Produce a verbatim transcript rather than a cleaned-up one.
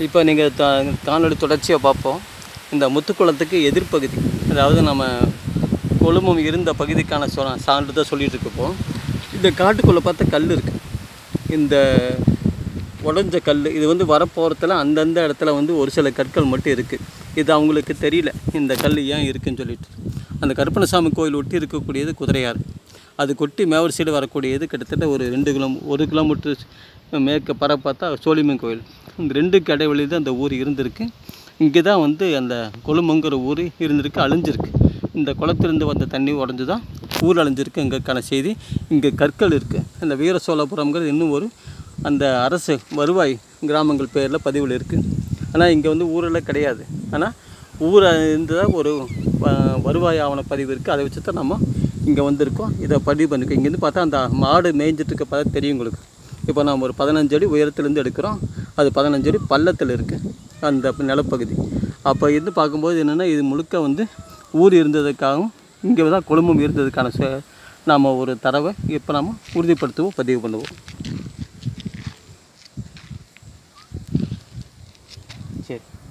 இப்போ நீங்கள் தா காணொலி தொடர்ச்சியாக பார்ப்போம். இந்த முத்துக்குளத்துக்கு எதிர்ப்பகுதி, அதாவது நம்ம கொழுமம் இருந்த பகுதிக்கான சொ சான்று தான் சொல்லிகிட்டு இருக்கப்போம். இந்த காட்டுக்குள்ளே பார்த்தா கல் இருக்குது. இந்த உடஞ்ச கல் இது வந்து வரப்போகிறதுல அந்தந்த இடத்துல வந்து ஒரு சில கற்கள் மட்டும் இருக்குது. இது அவங்களுக்கு தெரியல இந்த கல் ஏன் இருக்குதுன்னு சொல்லிட்டு. அந்த கருப்பணசாமி கோயில் ஒட்டி இருக்கக்கூடியது குதிரையாறு. அது கொட்டி மேவர் சைடு வரக்கூடியது கிட்டத்தட்ட ஒரு ரெண்டு கிலோ ஒரு கிலோமீட்டர் மேற்கு பர பார்த்தா சோழிமன் கோயில். இந்த ரெண்டுக்கு இடைவெளி தான் அந்த ஊர் இருந்திருக்கு. இங்கே தான் வந்து அந்த கொழுமங்கிற ஊர் இருந்திருக்கு, அழிஞ்சிருக்கு. இந்த குளத்திலிருந்து வந்த தண்ணி உடஞ்சி தான் ஊர் அழிஞ்சிருக்கு. எங்களுக்கான செய்தி. இங்கே கற்கள் இருக்குது. அந்த வீர சோழபுரம்ங்கிறது இன்னும் ஒரு அந்த அரசு வருவாய் கிராமங்கள் பேரில் பதிவில் இருக்குது. ஆனால் இங்கே வந்து ஊரெல்லாம் கிடையாது. ஆனால் ஊரை இருந்ததாக ஒரு வருவாய் ஆவண பதிவு இருக்குது. அதை வச்சு தான் நம்ம இங்கே வந்திருக்கோம். இதை பதிவு பண்ணியிருக்கோம். இங்கேருந்து பார்த்தா அந்த மாடு மேய்ஞ்சிட்ருக்க பார்த்தா தெரியும் உங்களுக்கு. இப்போ நம்ம ஒரு பதினஞ்சு அடி உயரத்துலேருந்து எடுக்கிறோம். அது பதினஞ்சு அடி பள்ளத்தில் இருக்குது அந்த நிலப்பகுதி. அப்போ இருந்து பார்க்கும்போது என்னென்னா இது முழுக்க வந்து ஊர் இருந்ததுக்காகவும் இங்கே தான் குழுமம் இருந்ததுக்கான நாம் ஒரு தரவை இப்போ நாம் உறுதிப்படுத்துவோம், பதிவு பண்ணுவோம். சரி.